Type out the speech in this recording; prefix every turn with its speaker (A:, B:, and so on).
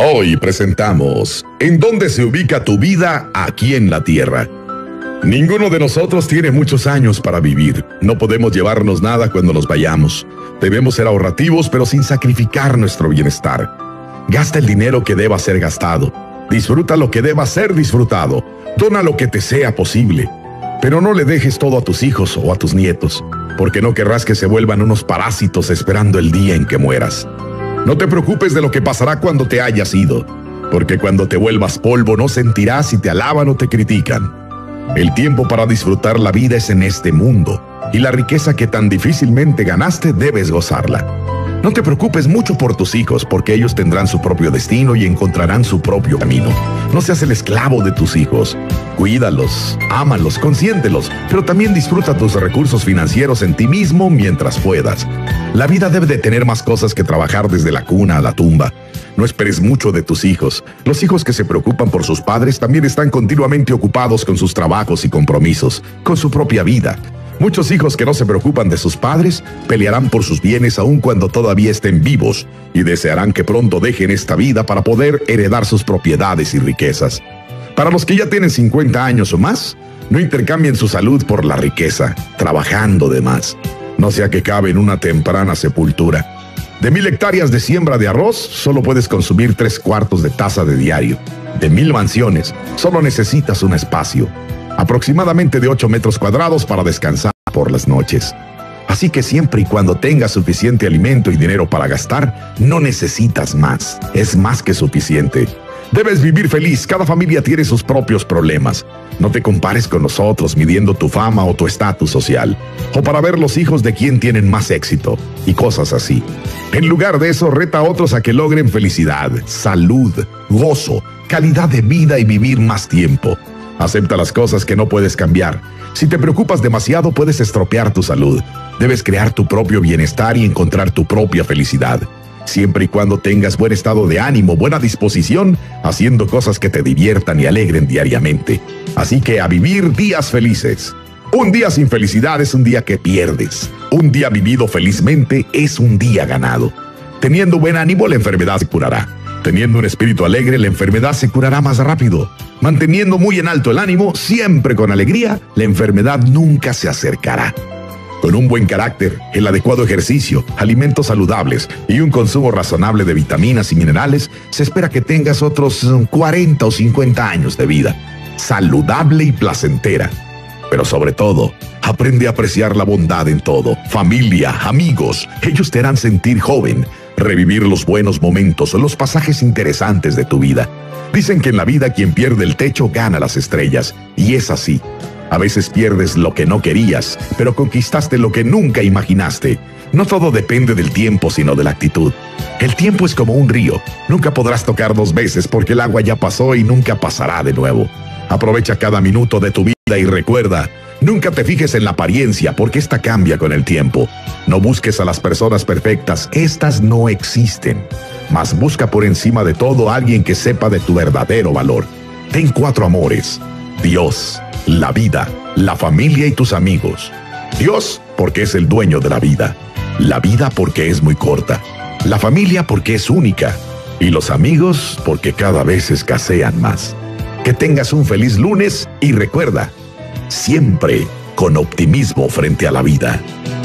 A: Hoy presentamos ¿En dónde se ubica tu vida aquí en la Tierra? Ninguno de nosotros tiene muchos años para vivir. No podemos llevarnos nada cuando nos vayamos. Debemos ser ahorrativos, pero sin sacrificar nuestro bienestar. Gasta el dinero que deba ser gastado. Disfruta lo que deba ser disfrutado. Dona lo que te sea posible. Pero no le dejes todo a tus hijos o a tus nietos, porque no querrás que se vuelvan unos parásitos esperando el día en que mueras. No te preocupes de lo que pasará cuando te hayas ido, porque cuando te vuelvas polvo no sentirás si te alaban o te critican. El tiempo para disfrutar la vida es en este mundo, y la riqueza que tan difícilmente ganaste debes gozarla. No te preocupes mucho por tus hijos, porque ellos tendrán su propio destino y encontrarán su propio camino. No seas el esclavo de tus hijos. Cuídalos, ámalos, consiéntelos, pero también disfruta tus recursos financieros en ti mismo mientras puedas. La vida debe de tener más cosas que trabajar desde la cuna a la tumba. No esperes mucho de tus hijos. Los hijos que se preocupan por sus padres también están continuamente ocupados con sus trabajos y compromisos, con su propia vida. Muchos hijos que no se preocupan de sus padres pelearán por sus bienes aun cuando todavía estén vivos y desearán que pronto dejen esta vida para poder heredar sus propiedades y riquezas. Para los que ya tienen 50 años o más, no intercambien su salud por la riqueza, trabajando de más. No sea que cabe en una temprana sepultura. De 1000 hectáreas de siembra de arroz, solo puedes consumir 3/4 de taza de diario. De 1000 mansiones, solo necesitas un espacio, aproximadamente de 8 metros cuadrados para descansar por las noches. Así que siempre y cuando tengas suficiente alimento y dinero para gastar, no necesitas más. Es más que suficiente. Debes vivir feliz. Cada familia tiene sus propios problemas. No te compares con nosotros midiendo tu fama o tu estatus social, o para ver los hijos de quién tienen más éxito, y cosas así. En lugar de eso, reta a otros a que logren felicidad, salud, gozo, calidad de vida y vivir más tiempo. Acepta las cosas que no puedes cambiar. Si te preocupas demasiado, puedes estropear tu salud. Debes crear tu propio bienestar y encontrar tu propia felicidad. Siempre y cuando tengas buen estado de ánimo, buena disposición, haciendo cosas que te diviertan y alegren diariamente. Así que a vivir días felices. Un día sin felicidad es un día que pierdes. Un día vivido felizmente es un día ganado. Teniendo buen ánimo, la enfermedad se curará. Teniendo un espíritu alegre, la enfermedad se curará más rápido. Manteniendo muy en alto el ánimo, siempre con alegría, la enfermedad nunca se acercará. Con un buen carácter, el adecuado ejercicio, alimentos saludables y un consumo razonable de vitaminas y minerales, se espera que tengas otros 40 o 50 años de vida, saludable y placentera. Pero sobre todo, aprende a apreciar la bondad en todo. Familia, amigos, ellos te harán sentir joven, revivir los buenos momentos o los pasajes interesantes de tu vida. Dicen que en la vida quien pierde el techo gana las estrellas, y es así. A veces pierdes lo que no querías, pero conquistaste lo que nunca imaginaste. No todo depende del tiempo, sino de la actitud. El tiempo es como un río. Nunca podrás tocar 2 veces porque el agua ya pasó y nunca pasará de nuevo. Aprovecha cada minuto de tu vida y recuerda, nunca te fijes en la apariencia porque esta cambia con el tiempo. No busques a las personas perfectas, estas no existen. Mas busca por encima de todo a alguien que sepa de tu verdadero valor. Ten 4 amores: Dios, la vida, la familia y tus amigos. Dios, porque es el dueño de la vida. La vida, porque es muy corta. La familia, porque es única. Y los amigos, porque cada vez escasean más. Que tengas un feliz lunes y recuerda, siempre con optimismo frente a la vida.